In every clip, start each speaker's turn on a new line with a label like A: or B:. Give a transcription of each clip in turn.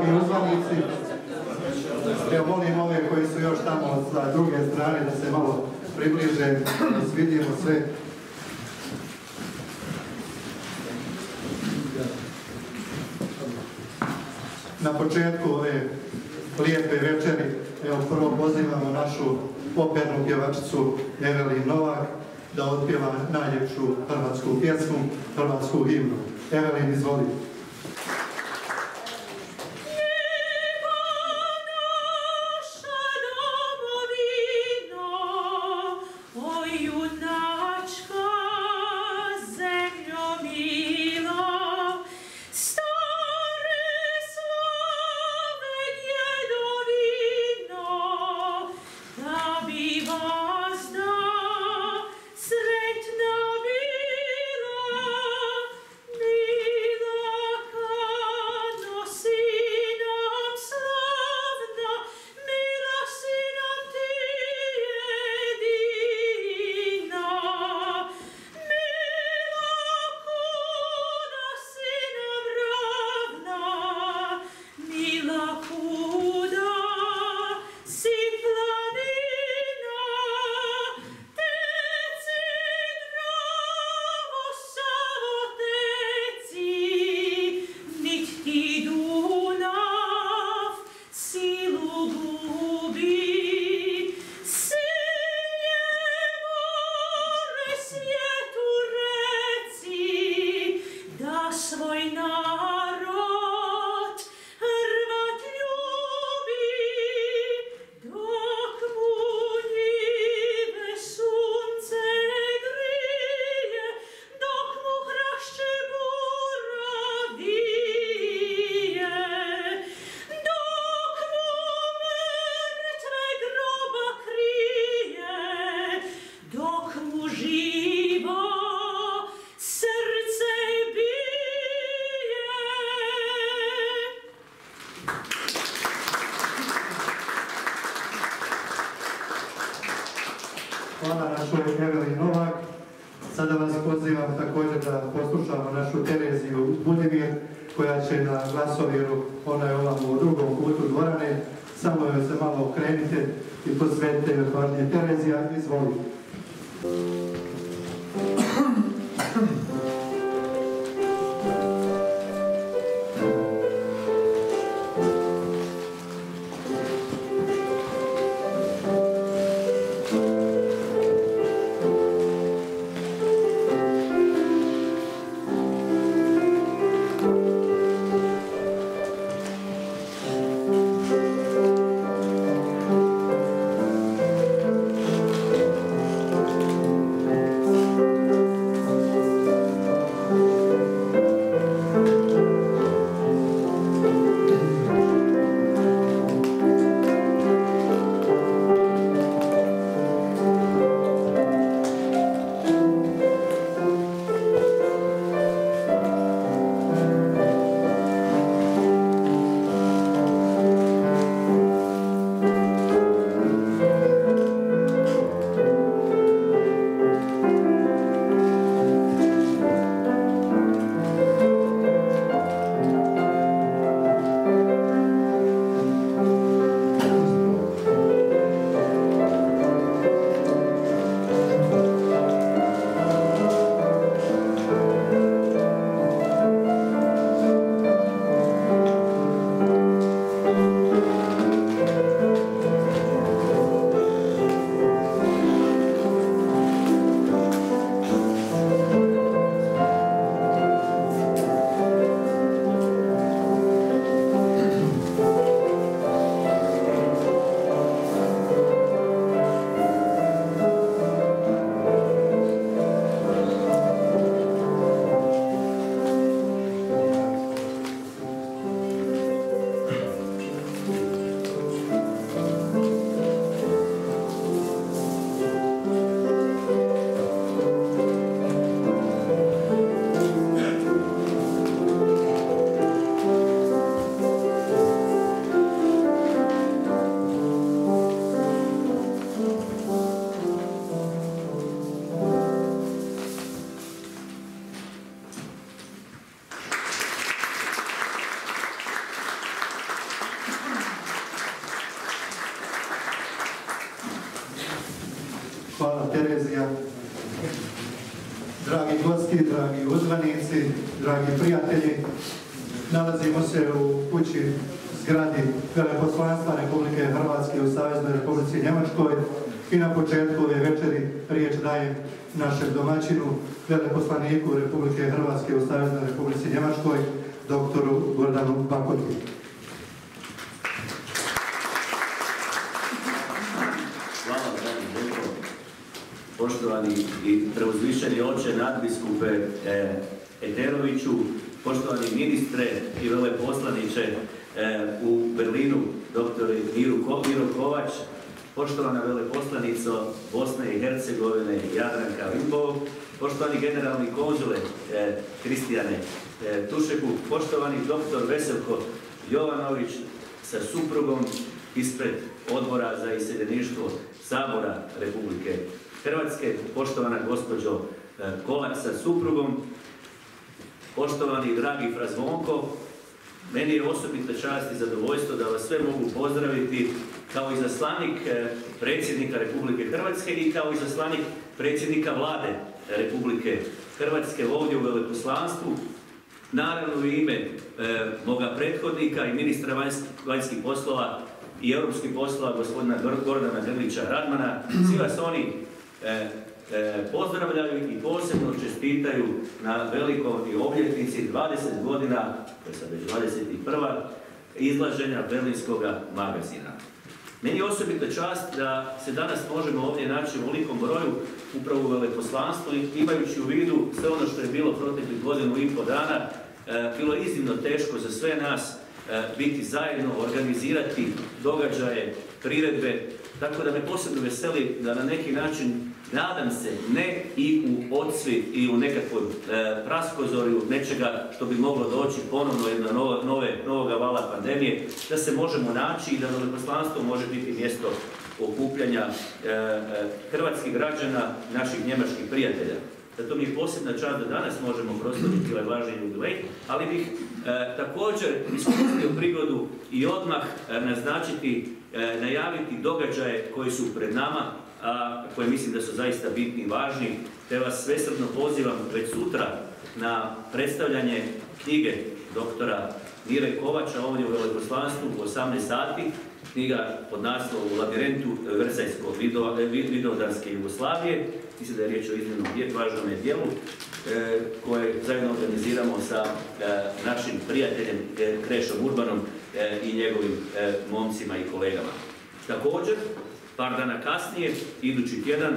A: dragi uzvanici, evo molim ove koji su još tamo sa druge strane da se malo približe, da vidimo sve. Na početku ove lijepe večeri, evo prvo pozivamo našu opernu pjevačicu Evelin Novak da otpjeva najljepšu hrvatsku pjesmu, hrvatsku himnu. Evelin, izvoli. Hvala našoj Evelin Novak. Sada vas pozivam također da poslušamo našu Tereziju Budimir, koja će na glasoviru, ona je ovamo u drugom kutu dvorane, samo joj se malo okrenite i posvetite joj pažnje. Terezija, izvoli. Hvala Terezija. Dragi gosti, dragi uzvanici, dragi prijatelji, nalazimo se u kući zgradi Veleposlanstva Republike Hrvatske u Saveznoj Republici Njemačkoj i na početku ove večeri riječ dajem našem domaćinu, veleposlaniku Republike Hrvatske u Saveznoj Republici Njemačkoj, doktoru Gordanu Bakotu.
B: Hvala, dragi Željko. Poštovani i preuzvišeni oče nadbiskupe Eteroviću, poštovani ministre i veleposlaniče u Berlinu, dr. Miro Kovač, poštovana veleposlanico Bosne i Hercegovine Jadranka Limbov, poštovani generalni konzule Kristijane Tušeku, poštovani dr. Veselko Jovanović sa suprugom ispred Odbora za iseljeništvo Sabora Republike Hrvatske, poštovana gospođo Kolak sa suprugom, poštovani dragi Fra Zvonko, meni je osobita čast i zadovoljstvo da vas sve mogu pozdraviti kao izaslanik predsjednika Republike Hrvatske i kao izaslanik predsjednika Vlade Republike Hrvatske ovdje u veleposlanstvu. Naravno u ime moga prethodnika i ministra vanjskih poslova i europskih poslova gospodina Gordana Grlića Radmana, svi vas oni pozdravljaju i posebno čestitaju na velikoj obljetnici 20 godina, to je sad već 21. izlaženja Berlinskog magazina. Meni je osobita čast da se danas možemo ovdje naći u velikom broju upravo u veleposlanstvu, imajući u vidu sve ono što je bilo proteklih godinu i pol dana. Bilo je iznimno teško za sve nas biti zajedno, organizirati događaje, priredbe, tako da me posebno veseli da na neki način, nadam se, ne i u odsvi i u nekakvoj praskozorju nečega što bi moglo doći ponovno jedna novoga vala pandemije, da se možemo naći i da veleposlanstvo može biti mjesto okupljanja hrvatskih građana, naših njemačkih prijatelja. Zato mi je posebna čast da danas možemo proslaviti ovaj važni jubilej, ali bih također iskoristio prigodu i odmah naznačiti, najaviti događaje koji su pred nama, koje mislim da su zaista bitni i važni, te vas svesrdno pozivam već sutra na predstavljanje knjige doktora Mire Kovača ovdje u veleposlanstvu u 18 sati. Knjiga pod naslovom U labirintu Versajskog Vidovdanske Jugoslavije. Mislim da je riječ o iznimnom važnom dijelu koje zajedno organiziramo sa našim prijateljem Krešom Urbanom i njegovim momcima i kolegama. Također, par dana kasnije, idući tjedan,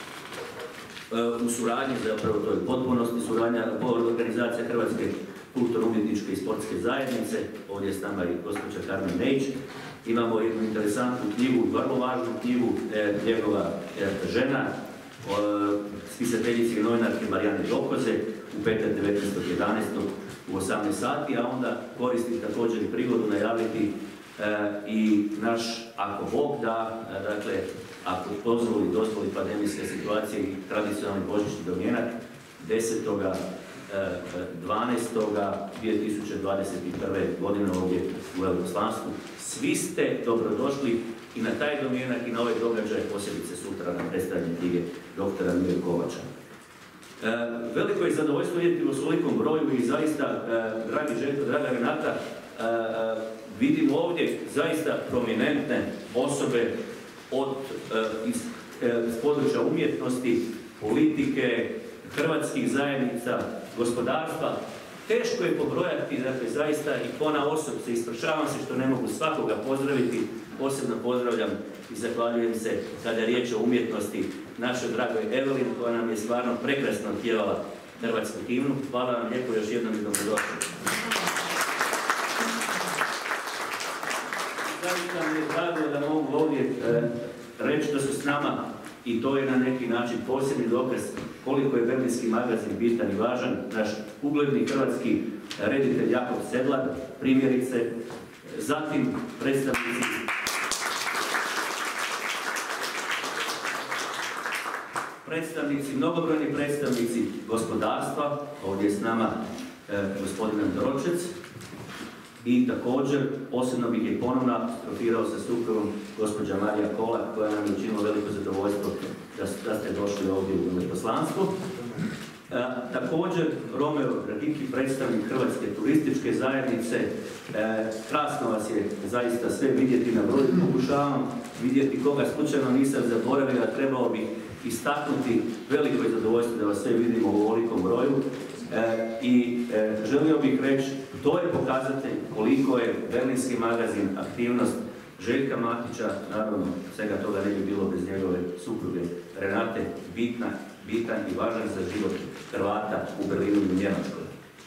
B: u suradnji, zapravo to je potpunosti suradnja, organizacija Hrvatske kulturno-umjetničke i sportske zajednice, ovdje je s nama i gospođa Carmen Nejić, imamo jednu interesantnu knjigu, vrlo važnu knjigu, njegova žena, spisateljice i novinarke Marijane Dokoze, u petak 19.11. u 18 sati, a onda koristim također i prigodu najaviti i naš, ako Bog da, dakle, ako dozvoli pandemijska situacija i tradicionalni božićni domjenak, 10.12.2021. godine ovdje u veleposlanstvu. Svi ste dobrodošli i na taj domjenak i na ovaj događaj, posebice sutra na predstavljanje knjige doktora Mire Kovača. Veliko je zadovoljstvo vidjeti u svolikom broju i zaista, dragi Željko, draga Renata, vidimo ovdje zaista prominentne osobe iz područja umjetnosti, politike, hrvatskih zajednica, gospodarstva. Teško je pobrojati, dakle, zaista i ponaosob se ispričavam se što ne mogu svakoga pozdraviti. Posebno pozdravljam i zahvaljujem se kada je riječ o umjetnosti našoj dragoj Evelin, koja nam je stvarno prekrasno pjevala hrvatsku himnu. Hvala vam lijepo još jednom i dobrodošli. Zaista mi je drago da mogu ovdje reći da su s nama, i to je na neki način posebni dokaz koliko je berlinski magazin bitan i važan, naš ugledni hrvatski reditelj Jakov Sedlar, primjerice, zatim mnogobrojni predstavnici gospodarstva, ovdje je s nama gospodin Andročec, I također, posebno bih je ponovno apostrofirao sa suprugom gospođa Marija Kolak, koja nam je učinila veliko zadovoljstvo da ste došli ovdje u veleposlanstvo. Također, Romeo Radiki, predstavnik Hrvatske turističke zajednice, krasno vas je zaista sve vidjeti na broju, pokušavam vidjeti koga slučajno nisam zaboravio, a trebao bih istaknuti veliko je zadovoljstvo da vas sve vidimo u ovolikom broju. I želio bih reći, to je pokazatelj koliko je Berlinski magazin, aktivnost Željka Matića, naravno svega toga ne bi bilo bez njegove supruge Renate, bitan i važan za život Hrvata u Berlinu i u Njemačkoj.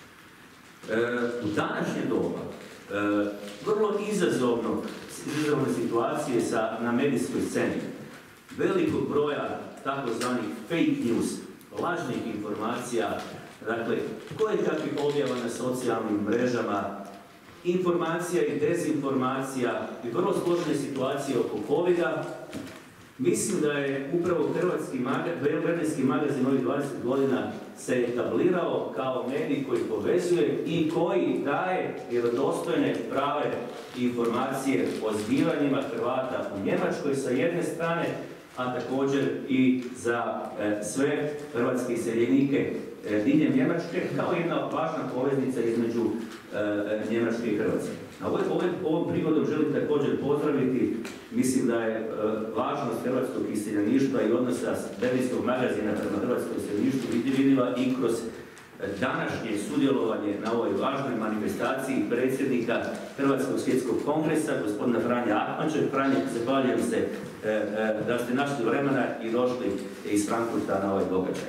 B: U današnje doba, vrlo izazovne situacije na medijskoj sceni, velikog broja takozvanih fake news, lažnih informacija, dakle, kojekakvih objava na socijalnim mrežama, informacija i dezinformacija i vrlo složene situacije oko COVID-a. Mislim da je upravo Berlinski magazin ovih 20 godina se etablirao kao medij koji povezuje i koji daje vjerodostojne, prave informacije o zbivanjima Hrvata u Njemačkoj sa jedne strane, a također i za sve hrvatske iseljenike diljem Njemačke, kao jedna važna poveznica između Njemačke i Hrvatske. Ovom prigodom želim također pozdraviti, mislim da je važnost hrvatskog iseljeništva i odnosa Berlinskog magazina prema hrvatskom iseljeništvu vidljiva i kroz današnje sudjelovanje na ovoj važnoj manifestaciji predsjednika Hrvatskog svjetskog kongresa, gospodina Franja Akmađe. Franje, zahvaljujem se da ste našli vremena i došli iz Frankfurta na ovaj događaj.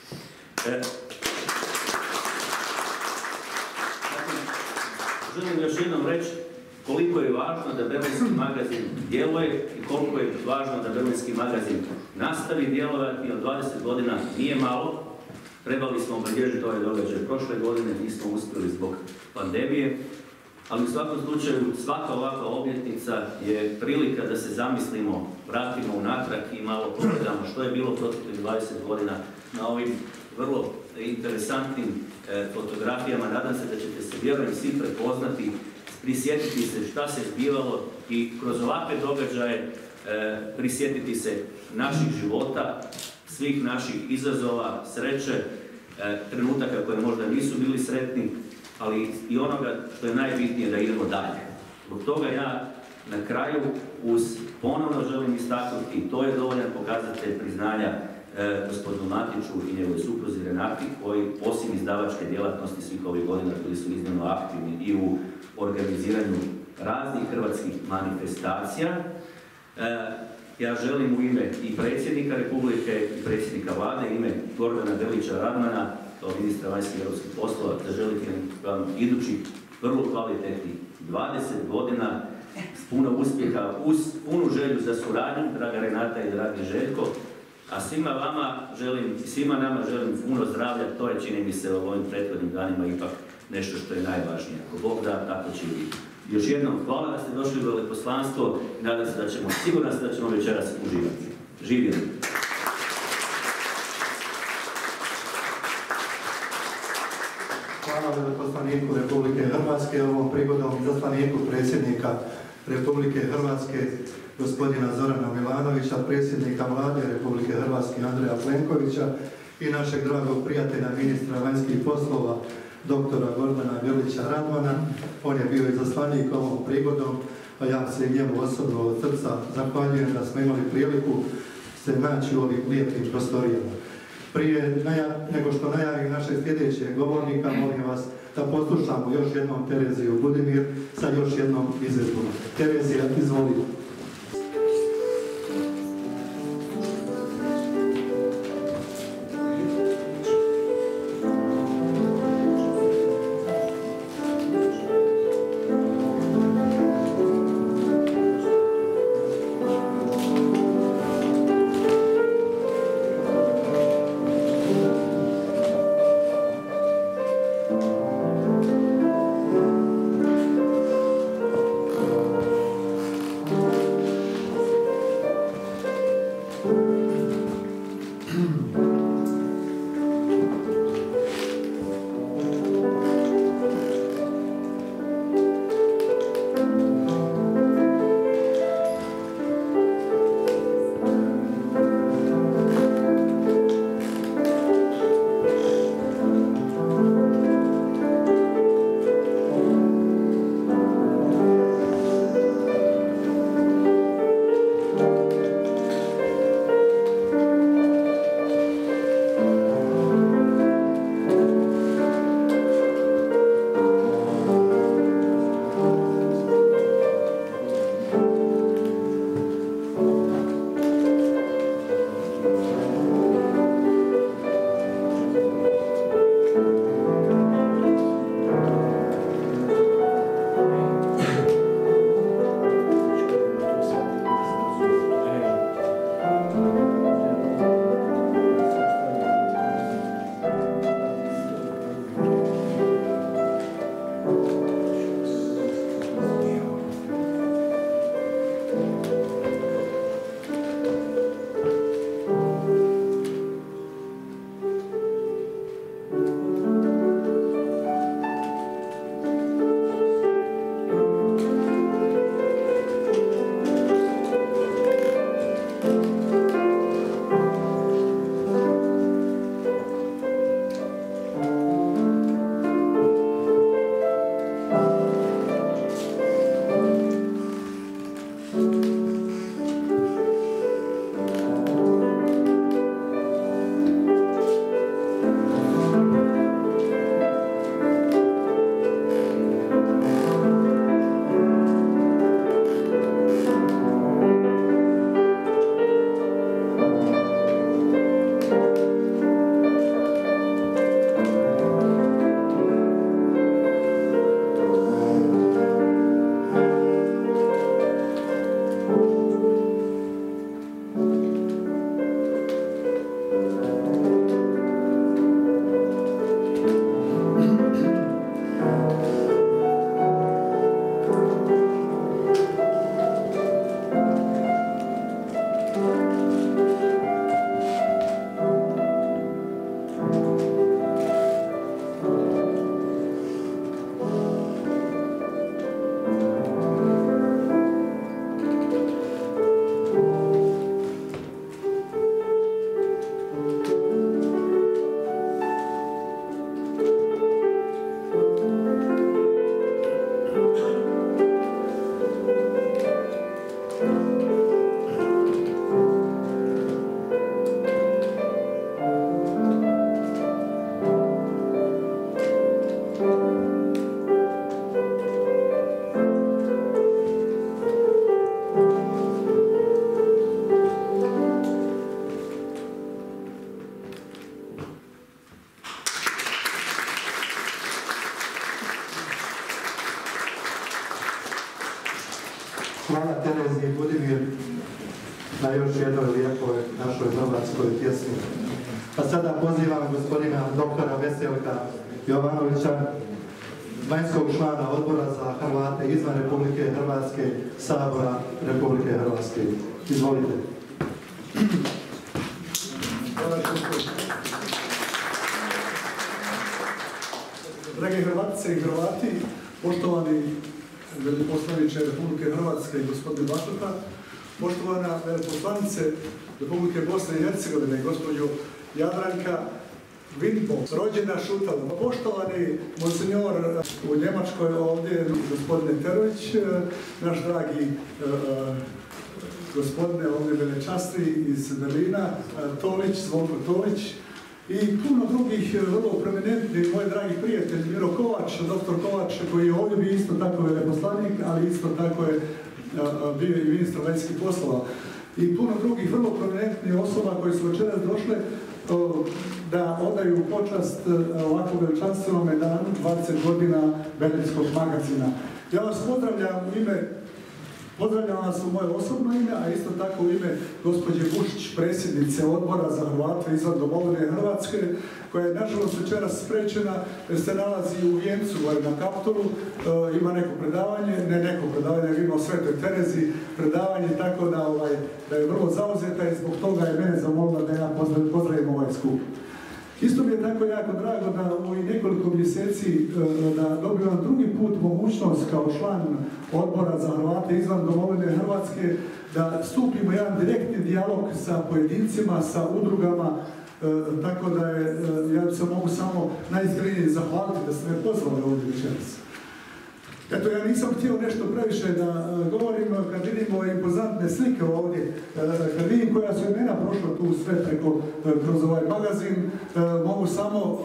B: Želim još jednom reći koliko je važno da Berlinski magazin djeluje i koliko je važno da Berlinski magazin nastavi djelovati. Od 20 godina nije malo. Trebali smo obilježiti ovaj događaj prošle godine, nismo uspjeli zbog pandemije, ali u svakom slučaju svaka ovakva obljetnica je prilika da se zamislimo, vratimo unatrag i malo pogledamo što je bilo proteklih 20 godina na ovim vrlo interesantnim fotografijama. Nadam se da ćete se, vjerujem, svi prepoznati, prisjetiti se šta se zbivalo i kroz ovakve događaje prisjetiti se naših života, svih naših izazova, sreće, trenutaka koje možda nisu bili sretni, ali i onoga što je najbitnije da idemo dalje. Zbog toga ja na kraju ponovno želim istaknuti, i to je dovoljan pokazatelj priznanja gospodinu Matiću i njegove supruzi Renati, koji osim izdavačke djelatnosti svih ovih godina koji su iznimno aktivni i u organiziranju raznih hrvatskih manifestacija. Ja želim u ime i predsjednika Republike i predsjednika vlade, ime Gordana Grlića Radmana, kao ministra vanjskih i europskih poslova, da želim vam idućih vrlo kvalitetnih 20 godina s puno uspjeha, uz punu želju za suradnju, draga Renata i dragi Željko, a svima vama želim i svima nama želim puno zdravlja. To je, čini mi se, u ovim prethodnim danima ipak nešto što je najvažnije. Ako Bog da, tako će biti. Još jednom, hvala da ste došli u veleposlanstvo i nadam se da ćemo, siguran se da ćemo večeras uživati. Živjeli!
A: Hvala veleposlaniku Republike Hrvatske, ovom prigodom izaslaniku predsjednika Republike Hrvatske, gospodina Zorana Milanovića, predsjednika vlade Republike Hrvatske Andreja Plenkovića i našeg dragog prijatelja, ministra vanjskih poslova, doktora Gordana Grlića Radmana. On je bio izaslanik ovom prigodom, a ja se njemu osobno od srca zahvaljujem da smo imali priliku se naći u ovim lijepim prostorijama. Prije nego što najavim naše sljedeće govornika, molim vas da poslušamo još jednom Tereziju Budimir sa još jednom izvedbom. Terezija, izvolite. Hvala Terezi i Budimir na još jednoj lijepoj našoj hrvatskoj pjesmi. A sada pozivam gospodina doktora Veselka Jovanovića, vanjskog člana odbora za Hrvate izvan Republike Hrvatske, Sabora Republike Hrvatske. Izvolite.
C: Drage Hrvatice i Hrvati, poštovani veleposlaniče Republike Hrvatske i gospodine Batuta, poštovana veleposlanice Republike Bosne i Hercegovine, gospođo Jadranka Vinpo, rođena Šutala, poštovani monsinjor u Njemačkoj ovdje, gospodine Terović, naš dragi gospodine ovdje velečasni iz Berlina, Tolić, Zvonko Tolić, i puno drugih vrlo prominentnih, moj dragi prijatelj Miro Kovač, doktor Kovač, koji je ovdje bio isto tako veleposlanik, ali isto tako je bio i ministar vanjskih poslova. I puno drugih vrlo prominentnih osoba koji su večeras došle da odaju počast ovakvom veličanstvenom danu 20 godina Berlinskog magazina. Ja vas pozdravljam vas u moje osobno ime, a isto tako u ime gospođe Bušić, predsjednice odbora za Hrvate izvan domovine Hrvatske, koja je nažalost večeras spriječena jer se nalazi u Vijencu na Kaptolu, ima neko predavanje, nego ima o Svetoj Terezi predavanje, tako da je vrlo zauzeta i zbog toga je mene zamolila da ja pozdravim ovaj skup. Isto mi je tako jako drago da u nekoliko mjeseci da dobivam drugi put mogućnost kao član odbora za Hrvate izvan domovine Hrvatske da stupimo jedan direktni dijalog sa pojedincima, sa udrugama, tako da ja se mogu samo najiskrenije zahvaliti da ste me pozvali ovdje večeras. Eto, ja nisam htio nešto previše da govorim, kad vidimo impozantne slike ovdje, kad vidim koja su imena prošla tu sve kroz ovaj magazin, mogu samo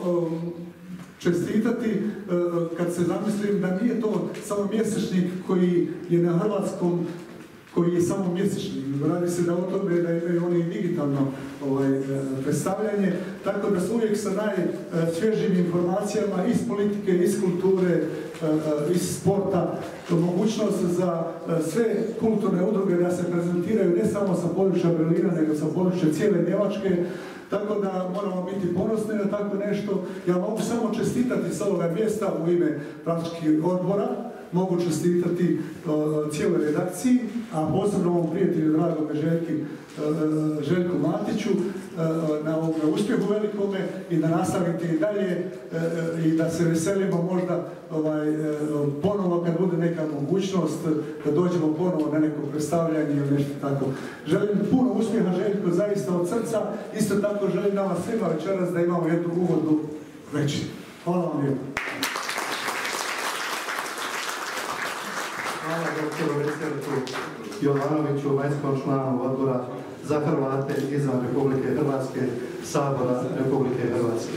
C: čestitati kad se zamislim da nije to samo mjesečnik koji je na hrvatskom, koji je samo mjesečnik. Radi se da o tome da imaju oni digitalno predstavljanje, tako da su uvijek sa najsvježijim informacijama iz politike, iz kulture, iz sporta, mogućnost za sve kulturne udruge da se prezentiraju ne samo sa područja Berlina, nego sa područja cijele Njemačke, tako da moramo biti ponosni na tako nešto. Ja mogu samo čestitati s ovoga mjesta u ime praktički odbora, mogu čestitati cijeloj redakciji, a posebno ovom prijatelju dragome Željku Matiću na ovom uspjehu velikome i da nastavite i dalje i da se veselimo možda ponovo kad bude neka mogućnost da dođemo ponovo na neko predstavljanje ili nešto tako. Želim puno uspjeha Željko, zaista od srca, isto tako želim nama svima večeras da imamo jednu uvodnu večer. Hvala vam lijepo.
A: Hvala doktoru Veselku Jovanoviću, vanjskom članu odbora za Hrvate izvan Republike Hrvatske, Sabora Republike Hrvatske.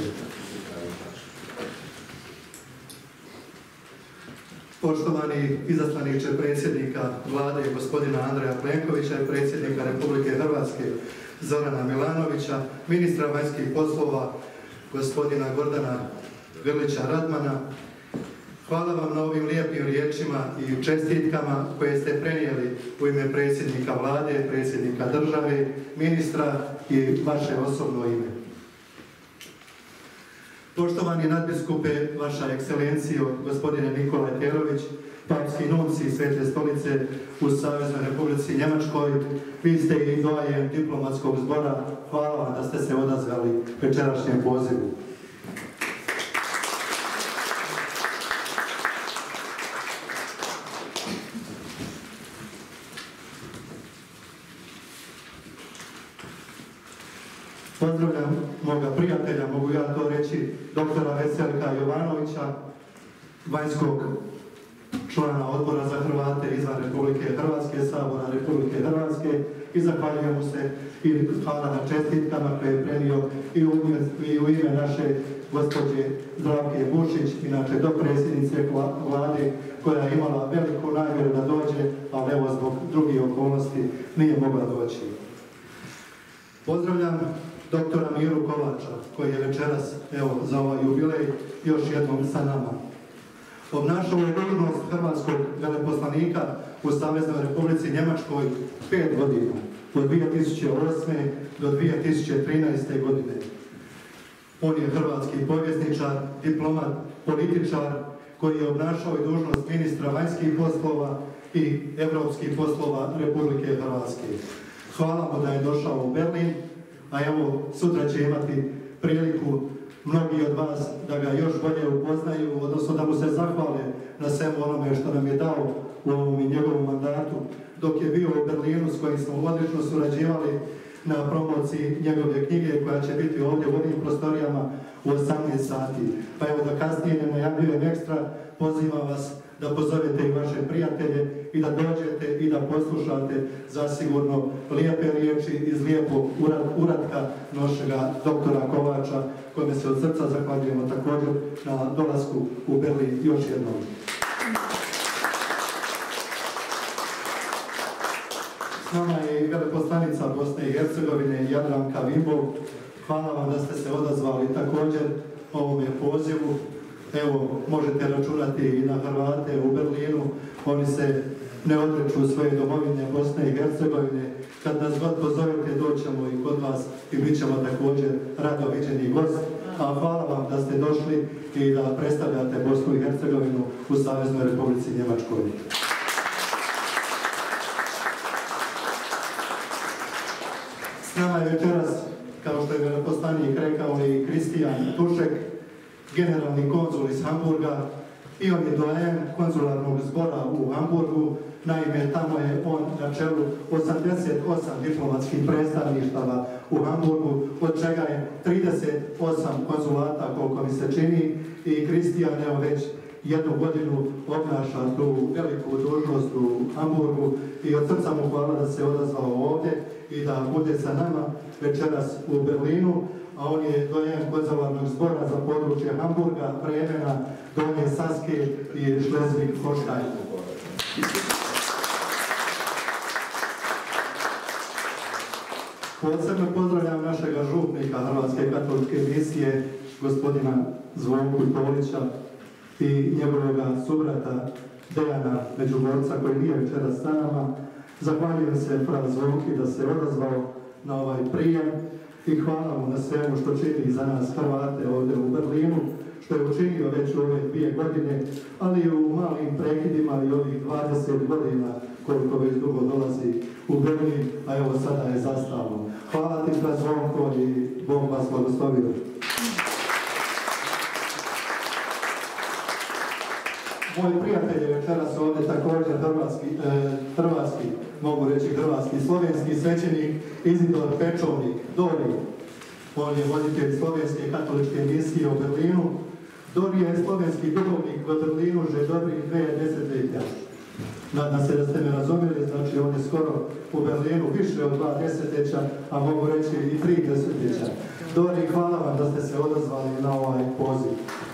A: Poštovani izaslaniče predsjednika Vlade gospodina Andreja Plenkovića i predsjednika Republike Hrvatske Zorana Milanovića, ministra vanjskih poslova gospodina Gordana Grlića Radmana, hvala vam na ovim lijepim riječima i čestitkama koje ste prenijeli u ime predsjednika Vlade, predsjednika države, ministra i vaše osobno ime. Poštovani nadbiskupe, vaša ekscelencijo, gospodine Nikolaj Terović, papski nunci Svete stolice u Saveznoj Republici Njemačkoj, vi ste i doajen diplomatskog zbora, hvala vam da ste se odazvali večerašnjem pozivu. Pozdravljam moga prijatelja, mogu ja to reći, doktora Veselka Jovanovića, vanjskog člana odbora za Hrvate izvan Republike Hrvatske, Sabora Republike Hrvatske, i zahvaljujem mu se i hvala na čestitkama koje je prenio i u ime naše gospođe Zdravke Bušić, inače dopredsjednice Vlade, koja je imala veliku namjeru da dođe, ali evo zbog drugih okolnosti nije mogla doći. Pozdravljam doktora Miru Kovača, koji je večeras, evo, za ovaj jubilej još jednom sa nama. Obnašao je dužnost hrvatskog veleposlanika u Saveznoj Republici Njemačkoj 5 godina, od 2008. do 2013. godine. On je hrvatski povjesničar, diplomat, političar koji je obnašao i dužnost ministra vanjskih poslova i europskih poslova Republike Hrvatske. Hvala mu da je došao u Berlin, a evo sutra će imati priliku mnogi od vas da ga još bolje upoznaju, odnosno da mu se zahvale na svemu onome što nam je dao u ovom i njegovom mandatu, dok je bio u Berlinu s kojim smo odlično surađivali na promociji njegove knjige koja će biti ovdje u ovim prostorijama u 18 sati. Pa evo da kasnije ne najavljujem ekstra, pozivam vas da pozovete i vaše prijatelje i da dođete i da poslušate zasigurno lijepe riječi iz lijepog uratka našega doktora Kovača, kome se od srca zahvaljujemo također na dolasku u Berlin još jednom. S nama je i veleposlanica Bosne i Hercegovine Jadranka Vimbov. Hvala vam da ste se odazvali također ovome pozivu. Evo, možete računati i na Hrvate u Berlinu. Oni se ne odreću svoje domovine Bosne i Hercegovine. Kad nas god pozovete, doćemo i kod vas i bit ćemo također rado viđeni gost. A hvala vam da ste došli i da predstavljate Bosnu i Hercegovinu u Saveznoj Republici Njemačkoj. S nama je večeras, kao što je veleposlanik rekao, i Kristijan Tušek, generalni konzul iz Hamburga, i on je doajen konzularnog zbora u Hamburgu. Naime, tamo je on na čelu 88 diplomatskih predstavništava u Hamburgu, od čega je 38 konzulata, koliko mi se čini, i Kristijan evo već jednu godinu obnaša tu veliku dužnost u Hamburgu i od srca mu hvala da se odazvao ovdje i da bude sa nama večeras u Berlinu, a on je doajen konzularnog zbora za područje Hamburga, Bremena, Donje Saske i Schleswig-Holstein. Posebno pozdravljam našega župnika Hrvatske katoličke misije, gospodina Zvonku Polića, i njegovog subrata Dejana Međugorca, koji nije večeras sa nama. Zahvaljujem se fra Zvonki da se odazvao na ovaj prijem i hvala mu na svemu što čini za nas Hrvate ovdje u Berlinu, što je učinio već u ove 2 godine, ali i u malim prekidima i ovih 20 godina koliko već dugo dolazi u Berlin, a evo sada je zastalo. Hvala ti fra Zvonko i Bog vas blagoslovio. Moj prijatelj je večeras ovdje također hrvatski, mogu reći hrvatski, slovenski svećenik Izidor Pečovnik, Dori. On je voditelj slovenske katoličke misije u Berlinu. Dori je slovenski duhovnik u Berlinu že dobrih 2 desetljeća. Nadam se da ste me razumjeli, znači on je skoro u Berlinu više od 2 desetljeća, a mogu reći i 3 desetljeća. Dori, hvala vam da ste se odazvali na ovaj poziv.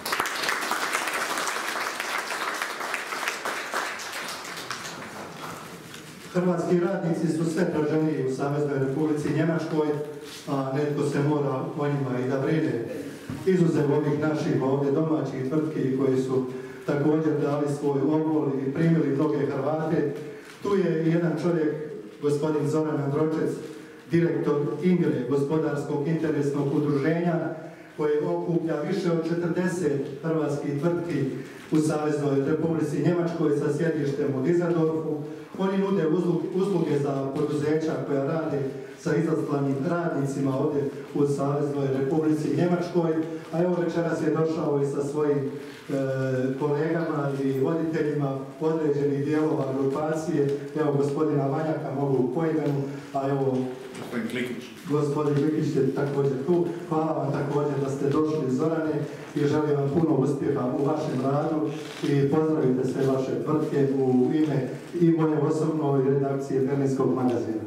A: Hrvatski radnici su sve traženiji u Saveznoj Republici Njemačkoj, a netko se mora o njima i da brine. Izuzev ovih naših ovdje domaćih tvrtki koji su također dali svoj obol i primili mnoge Hrvate, tu je jedan čovjek, gospodin Zoran Andročec, direktor INGRE, gospodarskog interesnog udruženja, koje okuplja više od 40 hrvatskih tvrtki u Saveznoj Republici Njemačkoj sa sjedištem u Düsseldorfu. Oni nude usluge za poduzeća koja rade sa izaslanim radnicima ovdje u Saveznoj Republici Njemačkoj, a evo večeras je došao i sa svojim kolegama i voditeljima određenih dijelova grupacije. Evo gospodina Vanjaka mogu po imenu, a evo gospodin Klikić je također tu. Hvala vam također da ste došli, Zorane, i želim vam puno uspjeha u vašem radu i pozdravite sve vaše tvrtke u ime i moje osobno i redakcije Berlinskog magazina.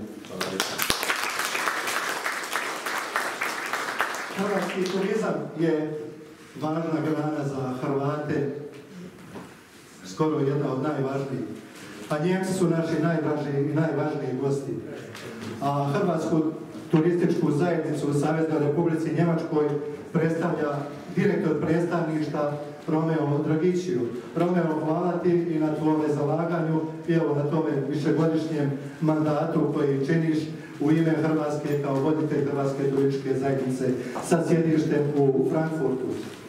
A: Hrvatski turizam je važna grana za Hrvate, skoro jedna od najvažnijih, a Njemci su naši najdraži i najvažniji gosti. A Hrvatsku turističku zajednicu u Saveznoj Republici Njemačkoj predstavlja direktor predstavništva Romeo Dragićiju. Romeo, hvala ti i na tvome zalaganju i evo na tome višegodišnjem mandatu koji činiš u ime Hrvatske kao voditelj Hrvatske turističke zajednice sa sjedištem u Frankfurtu.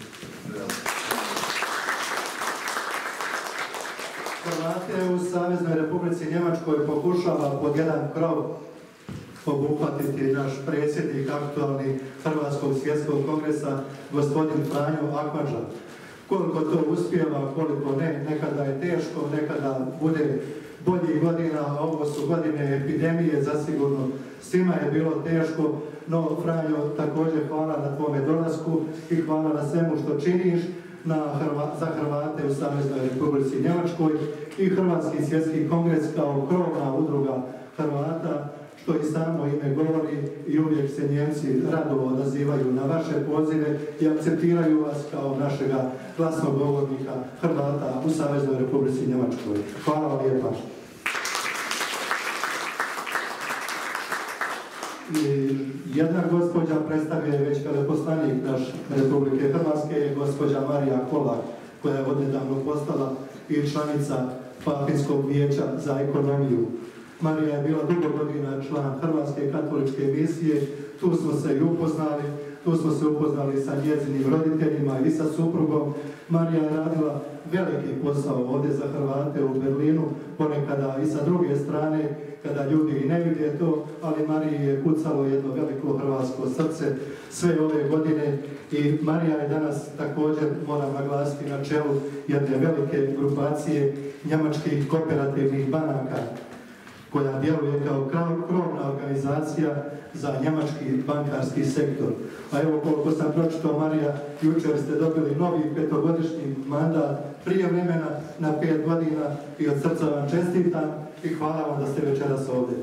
A: Hrvate u Saveznoj Republici Njemačkoj pokušava pod jedan krov obuhvatiti naš predsjednik aktualni Hrvatskog svjetskog kongresa, gospodin Franjo Akmadža. Koliko to uspijeva, koliko ne, nekada je teško, nekada bude boljih godina, a ovo su godine epidemije, zasigurno svima je bilo teško, no Franjo, također hvala na tvome dolasku i hvala na svemu što činiš za Hrvate u Saveznoj Republici Njemačkoj i Hrvatski svjetski kongres kao krovna udruga Hrvata, što i samo ime govori i uvijek se Njemci rado odazivaju na vaše pozive i akceptiraju vas kao našega glasnogovornika Hrvata u Saveznoj Republici Njemačkoj. Hvala vam lijepa. I jedna gospođa predstavlja već veleposlanik naš Republike Hrvatske, gospođa Marija Kolak, koja je odnedavno postala i članica Papinskog vijeća za ekonomiju. Marija je bila dugo godina član Hrvatske katoličke misije, tu smo se upoznali sa njezinim roditeljima i sa suprugom. Marija je radila veliki posao ovdje za Hrvate u Berlinu, ponekada i sa druge strane, kada ljudi i ne vide to, ali Mariji je kucalo jedno veliko hrvatsko srce sve ove godine i Marija je danas također, moram naglasiti, na čelu jedne velike grupacije njemačkih kooperativnih banaka, koja djeluje kao krovna organizacija za njemački bankarski sektor. A evo, koliko sam pročitao, Marija, jučer ste dobili novi 5-godišnji mandat prije vremena na 5 godina i od srca vam čestitam i hvala vam da ste večeras ovdje.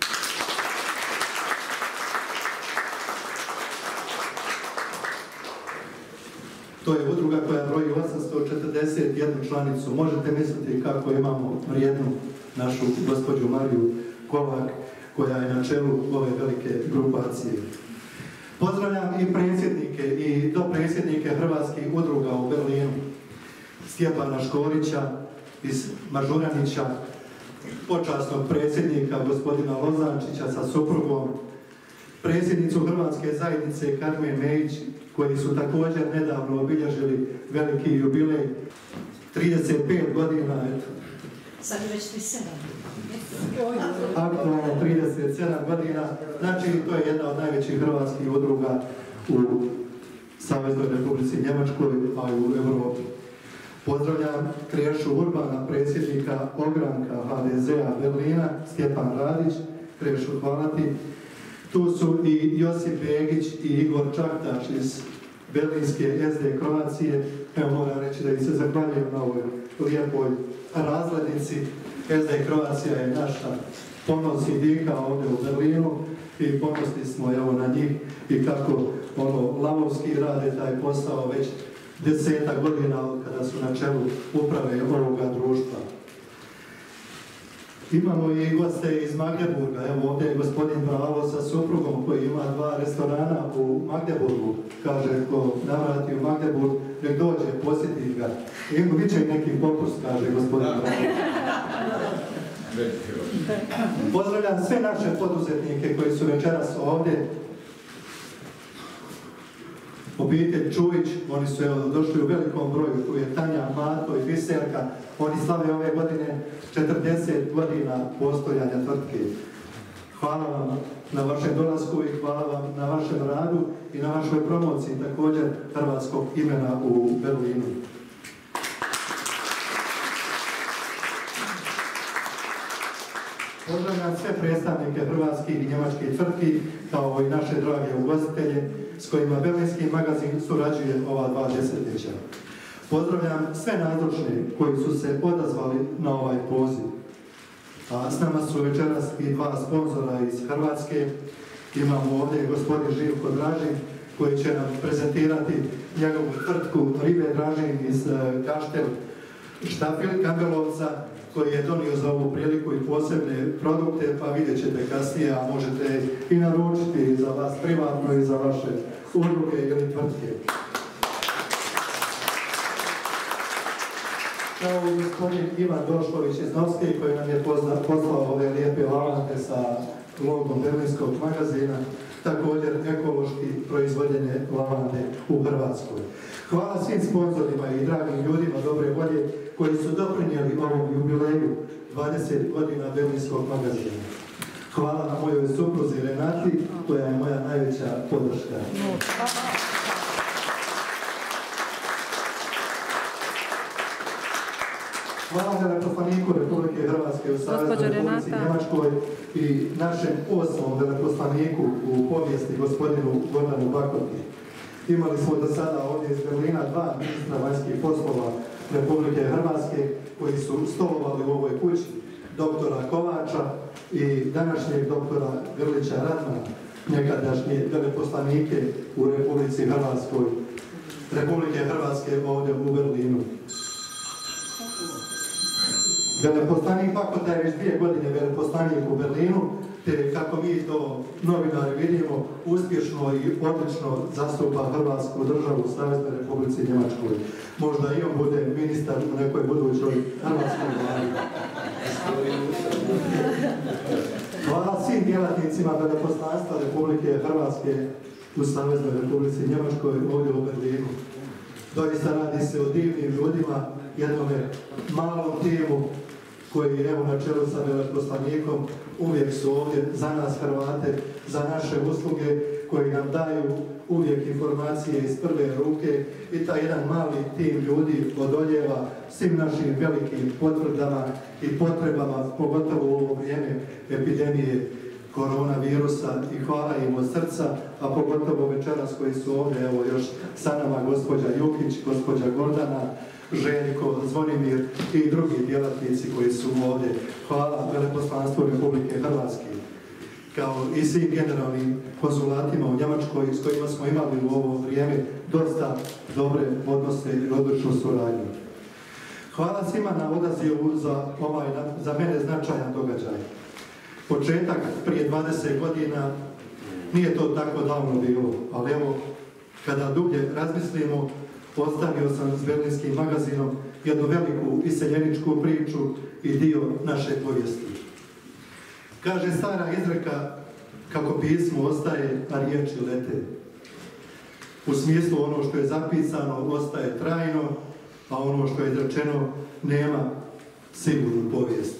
A: To je udruga koja broji 841 članicu. Možete misliti kako imamo vrijednu našu gospođu Mariju Kolak, koja je na čelu ove velike grupacije. Pozdravljam i predsjednike i dopredsjednike hrvatskih udruga u Berlinu, Stjepana Škorića iz Mažuranića, počasnog predsjednika gospodina Lozančića sa suprugom, predsjednicu Hrvatske zajednice Karmen Mejić, koji su također nedavno obilježili veliki jubilej, 35 godina, eto.
D: Sad je već 37.
A: Aktualno 37 godina, znači to je jedna od najvećih hrvatskih udruga u Saveznoj Republici Njemačkoj, a i u Europi. Pozdravljam Krešu Urbana, predsjednika ogranka HDZ-a Berlina, Stjepan Radić. Krešo, hvala ti. Tu su i Josip Begić i Igor Čaktaš iz berlinske SD Kroacije. Evo, moram reći da ih se zahvaljujem na ovoj lijepoj razglednici. SD Kroacija je naša ponos i dika ovdje u Berlinu i ponosni smo evo na njih i kako lavovski rade taj posao već 10 godina od kada su na čelu uprave ovoga društva. Imamo i goste iz Magdeburga. Evo ovdje je gospodin Bravo sa suprugom koji ima 2 restorana u Magdeburgu. Kaže, ko navrati u Magdeburg, nek dođe, posjeti ga. Ima biće neki popust, kaže gospodin Bravo. Pozdravljam sve naše poduzetnike koji su večeras ovdje. Obitelj Čujić, oni su došli u velikom broju, tu je Tanja, Mato i Biserka, oni slave ove godine 40 godina postojanja tvrtke. Hvala vam na vašem dolasku i hvala vam na vašem radu i na vašoj promociji također hrvatskog imena u Berlinu. Pozdravljam sve predstavnike hrvatskih i njemačkih tvrtki, kao i naše drage ugostitelje, s kojima Berlinski magazin surađuje ova 2 desetljeća. Pozdravljam sve nazočne koji su se odazvali na ovaj poziv. A s nama su večeras i 2 sponzora iz Hrvatske. Imamo ovdje gospodin Živko Dražin, koji će nam prezentirati njegovu tvrtku Ribe Dražin iz Kaštel Štafil Kambelovca, koji je donio za ovu priliku i posebne produkte, pa vidjet ćete kasnije, a možete i naručiti za vas privatno i za vaše udruge ili tvrtke. kao i gospodin Ivan Došlović iz Novske koji nam je poslao ove lijepe lavande sa logom Berlinskog magazina, također ekološki proizvodene lavande u Hrvatskoj. Hvala svim sponzorima i dragim ljudima dobre volje koji su doprinijeli ovom jubileju 20 godina Berlinskog magazina. Hvala mojoj supruzi Renati koja je moja najveća podrška. Hvala veleposlaniku Republike Hrvatske u Saveznoj Republici Njemačkoj i našem 8. veleposlaniku u povijesti gospodinu Gordanu Bakoti. Imali smo do sada ovdje iz Berlina 2 ministra vanjskih poslova Republike Hrvatske koji su stolovali u ovoj kući, doktora Kovača i današnjeg doktora Grlića Radmana, nekadašnje veleposlanike u Republici Hrvatskoj, Republike Hrvatske ovdje u Berlinu. Veleposlanik Bakota je već 2 godine veleposlanik u Berlinu, te kako mi to novinari vidimo, uspješno i odlično zastupa Hrvatsku državu u Saveznoj Republici Njemačkoj. Možda i on bude ministar u nekoj budućoj hrvatskoj vladi. Hvala svim djelatnicima veleposlanstva Republike Hrvatske u Saveznoj Republici Njemačkoj ovdje u Berlinu. Doista radi se o divnim ljudima, jednome malom timu koji evo na čelu sa veleposlanikom uvijek su ovdje za nas Hrvate, za naše usluge, koji nam daju uvijek informacije iz prve ruke i taj jedan mali tim ljudi odoljeva svim našim velikim potvrdama i potrebama, pogotovo u ovo vrijeme epidemije koronavirusa i hvala im od srca, a pogotovo večeras koji su ovdje, evo još sa nama gospođa Jukić, gospođa Gordana, Željko, Zvonimir i drugi djelatnici koji su ovdje. Hvala veleposlanstvu Republike Hrvatske, kao i svim generalnim konzulatima u Njemačkoj s kojima smo imali u ovo vrijeme dosta dobre odnose i odličnu suradnju. Hvala svima na odazivu za mene značajan događaj. Početak prije 20 godina nije to tako davno bilo, ali evo, kada dublje razmislimo, ostavio sam s Berlinskim magazinom jednu veliku iseljeničku priču i dio naše povijesti. Kaže stara izreka kako pismo ostaje, a riječi lete. U smislu ono što je zapisano ostaje trajno, a ono što je izrečeno nema sigurnu povijest.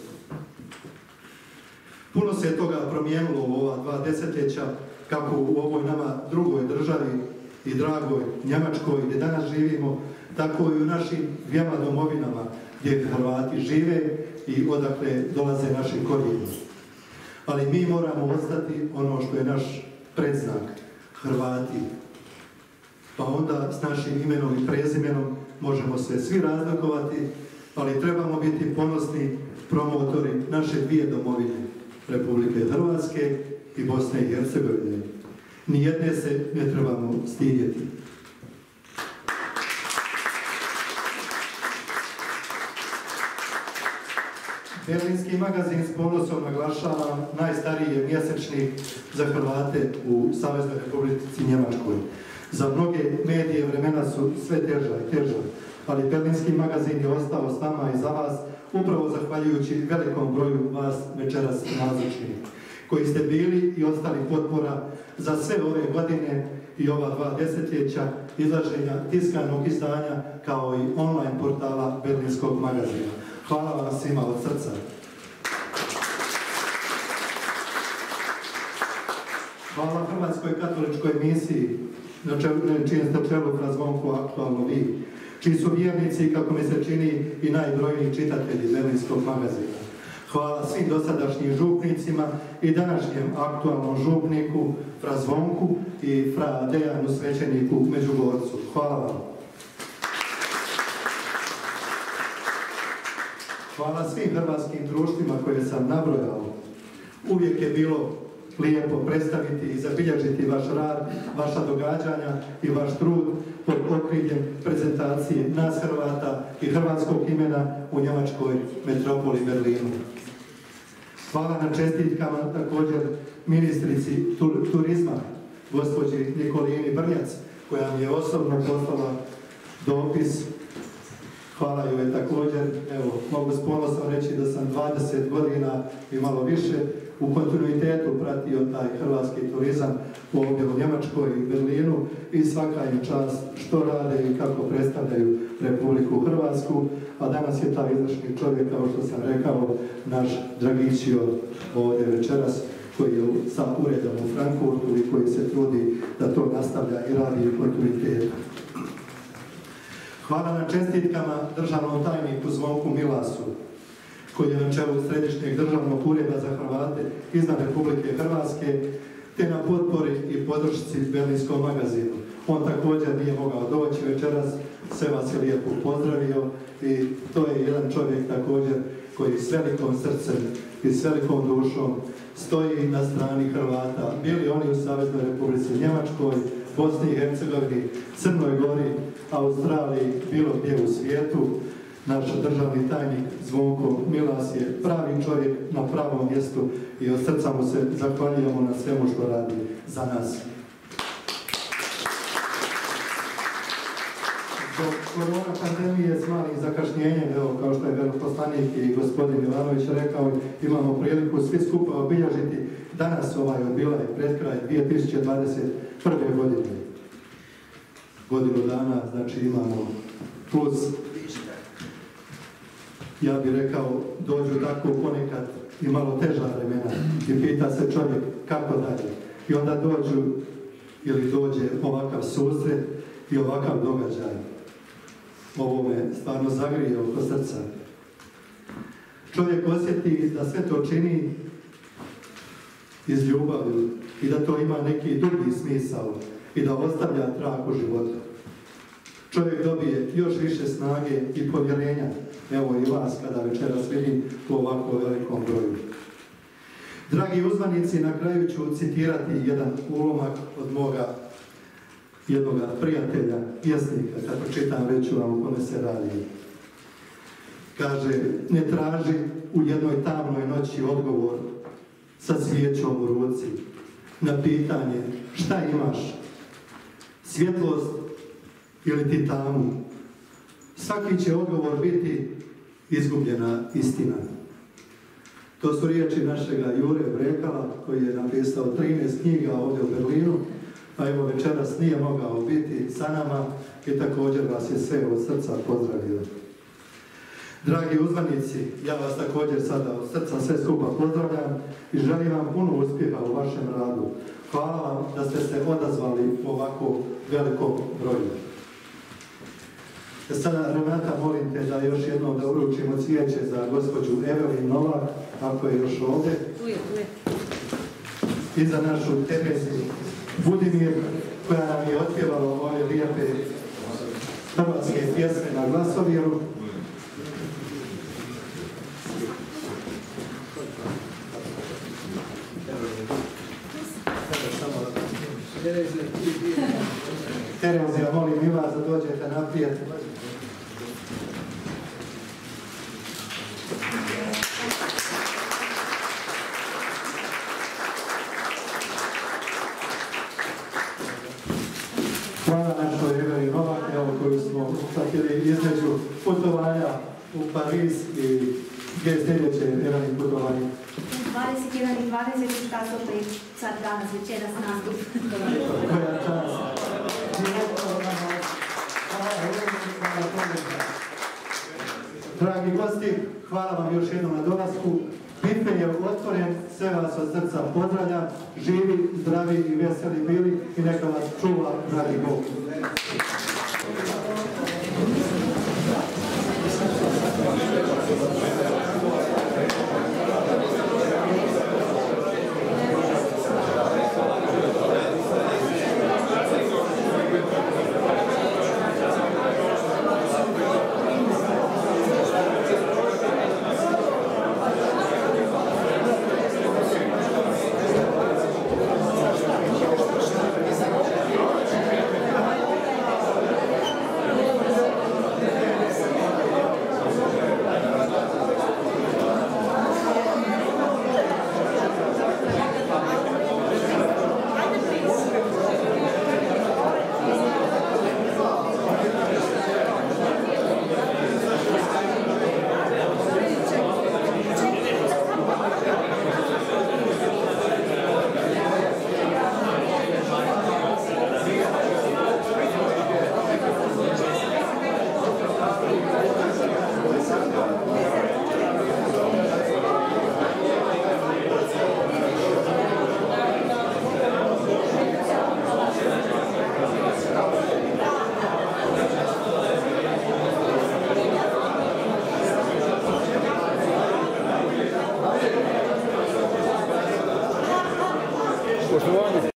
A: Puno se toga promijenilo u ova 2 desetljeća, kako u ovoj nama drugoj državi i dragoj Njemačkoj gdje danas živimo, tako i u našim 2 domovinama gdje Hrvati žive i odakle dolaze naši korijeni. Ali mi moramo ostati ono što je naš predznak, Hrvati. Pa onda s našim imenom i prezimenom možemo se svi razlikovati, ali trebamo biti ponosni promotori naše 2 domovine, Republike Hrvatske i Bosne i Hercegovine. Nijedne se ne trebamo stidjeti. Berlinski magazin s ponosom naglašava najstariji mjesečnik za Hrvate u Saveznoj Republici Njemačkoj. Za mnoge medije vremena su sve teža i teža, ali Berlinski magazin je ostao s nama i za vas, upravo zahvaljujući velikom broju vas večeras nazočnih, koji ste bili i ostali potpora za sve ove godine i ova 2 desetljeća izlaženja tiskanog izdanja kao i online portala Berlinskog magazina. Hvala vam svima od srca. Hvala Hrvatskoj katoličkoj misiji, na čijem ste čelu kroz zvonku aktualno vi, čiji su vjernici, kako mi se čini, i najbrojniji čitatelji Berlinskog magazina. Hvala svim dosadašnjim župnicima i današnjem aktualnom župniku fra Zvonku i fra Dejanu svećeniku Međugorcu. Hvala vam. Hvala svim hrvatskim društvima koje sam nabrojao. Uvijek je bilo lijepo predstaviti i zabilježiti vaš rad, vaša događanja i vaš trud pod okriljem prezentacije nas Hrvata i hrvatskog imena u njemačkoj metropoli Berlinu. Hvala na čestitkama također ministrici turizma, gospođi Nikolini Brnjac, koja mi je osobno poslala dopis Hvala joj također. Evo, mogu s ponosom reći da sam 20 godina i malo više u kontinuitetu pratio taj hrvatski turizam ovdje u Njemačkoj i Berlinu i svaka im čast što rade i kako predstavljaju Republiku Hrvatsku, a danas je taj izvršni čovjek, kao što sam rekao, naš Dragićio ovdje večeras, koji je sa uredom u Frankfurtu i koji se trudi da to nastavlja i radi u kontinuitetu. Hvala na čestitkama državnom tajniku Zvonku Milasu, koji je na čelu Središnjeg državnog ureda za Hrvate izvan Republike Hrvatske, te na potpori i podršci Berlinskom magazinu. On također nije mogao doći večeras, sve vas je lijepo pozdravio i to je jedan čovjek također koji s velikom srcem i s velikom dušom stoji na strani Hrvata, bili oni u Saveznoj Republici Njemačkoj, Bosni i Hercegovini, Crnoj Gori, Australiji, bilo gdje u svijetu. Naš državni tajnik Zvonko Milas je pravi čovjek na pravom mjestu i od srca mu se zahvaljujemo na svemu što radi za nas. Zbog korona pandemije s malim zakašnjenjem, evo, kao što je veleposlanik i gospodin Milanović rekao, imamo priliku svi skupa obilježiti danas obilaj pred kraj 2021. godine. Godinu dana, znači imamo plus, ja bih rekao, dođu tako ponekad i malo teža vremena i pita se čovjek kako dalje. I onda dođe ovakav susret i ovakav događaj. Ovo me stvarno zagrije oko srca. Čovjek osjeti da sve to čini iz ljubavi i da to ima neki drugi smisao i da ostavlja trag u životu. Čovjek dobije još više snage i povjerenja, evo i vas kada večeras vidim u ovako velikom broju. Dragi uzvanici, na kraju ću citirati jedan ulomak od moga jednog prijatelja, pjesnika, kako čitam reću vam o kome se radi. Kaže, ne traži u jednoj tamnoj noći odgovor sa svijećom u ruci na pitanje šta imaš, svjetlost ili ti tamu. Svaki će odgovor biti izgubljena istina. To su riječi našega Jure Brekala, koji je napisao 13 knjiga ovdje u Berlinu, a evo večeras nije mogao biti sa nama i također vas je sve od srca pozdravio. Dragi uzvanici, ja vas također sada od srca sve skupa pozdravljam i želim vam puno uspjeha u vašem radu. Hvala vam da ste se odazvali u ovako velikom broju. Sada, Renata, molim te da još jednom da uručimo cvijeće za gospođu Evelin Novak, ako je još ovdje. I za našu Terezu Budimir, koja nam je otpjevala ove lijepe hrvatske pjesme na glasoviru. Terezija, molim i vas da dođete naprijed. Hvala našoj Evelin Novak, koju smo sakili između putovanja u Pariz i gdje je sljedeće Evelin putovanje?
E: 21 i 20 časova i sad danas večeras nastup.
A: Koja čast. Dragi gosti, hvala vam još jednom na dolasku. Bife je otvoren, sve vas od srca pozdravljam. Živi, zdravi i veseli bili i neka vas čuva, dragi Bog.
F: Poštovanje.